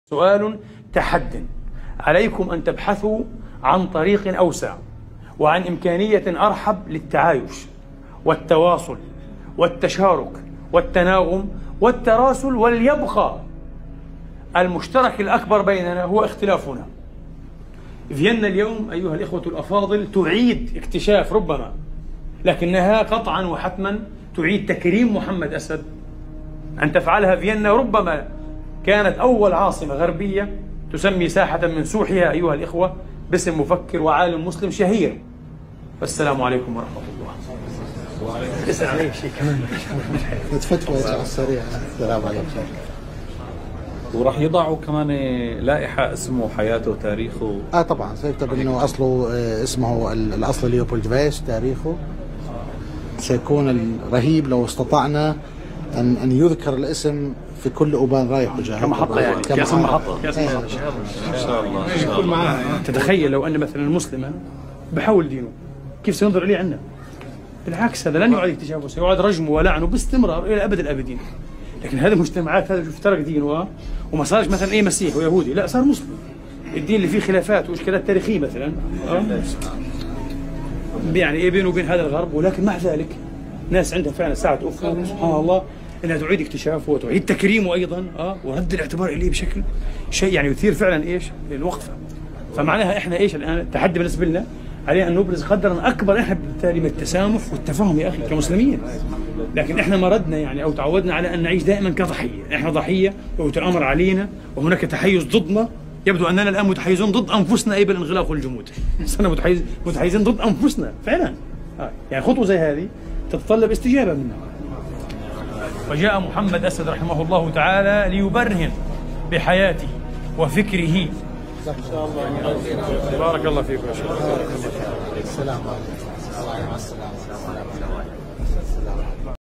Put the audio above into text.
سؤال تحد. عليكم أن تبحثوا عن طريق أوسع وعن إمكانية أرحب للتعايش والتواصل والتشارك والتناغم والتراسل، وليبقى المشترك الأكبر بيننا هو اختلافنا. فيينا اليوم أيها الإخوة الأفاضل تعيد اكتشاف، ربما لكنها قطعا وحتما تعيد تكريم محمد أسد. أن تفعلها فيينا ربما كانت أول عاصمة غربية تسمي ساحة من سوحها أيها الإخوة باسم مفكر وعالم مسلم شهير. والسلام عليكم ورحمة الله. اسأل عليه شيء كمان فتوى على السريع. السلام عليكم. وراح يضعوا كمان لائحة اسمه حياته وتاريخه. طبعا سيكتب انه اصله اسمه الاصل ليوبولد فيس تاريخه. سيكون رهيب لو استطعنا ان يذكر الاسم في كل أبان رايح وجاي كمحطة، يعني كاسم محطة. إن شاء الله. يكون معاه. تتخيل لو أن مثلا المسلم بحول دينه كيف سينظر إليه عنا؟ بالعكس، هذا لن يعاد اكتشافه، سيعاد رجمه ولعنه باستمرار إلى أبد الآبدين. لكن هذه المجتمعات، هذا شوف ترك دينه وما صارش مثلا مسيح ويهودي، لا صار مسلم. الدين اللي فيه خلافات وإشكالات تاريخية مثلا يعني بينه وبين هذا الغرب، ولكن مع ذلك ناس عندها فعلا ساعة أخرى سبحان الله انها تعيد اكتشافه وتعيد تكريمه ايضا ورد الاعتبار اليه بشكل شيء يعني يثير فعلا الوقفه. فمعناها احنا الان التحدي بالنسبه لنا علينا ان نبرز قدرا اكبر احنا بالتالي من التسامح والتفاهم يا اخي كمسلمين. لكن احنا مردنا او تعودنا على ان نعيش دائما كضحيه، احنا ضحيه ويتامر علينا وهناك تحيز ضدنا. يبدو اننا الان متحيزون ضد انفسنا اي بالانغلاق والجمود. صرنا متحيزين ضد انفسنا فعلا. يعني خطوه زي هذه تتطلب استجابه منا. وجاء محمد أسد رحمه الله تعالى ليبرهن بحياته وفكره. إن شاء الله. بارك الله فيكم. السلام عليكم.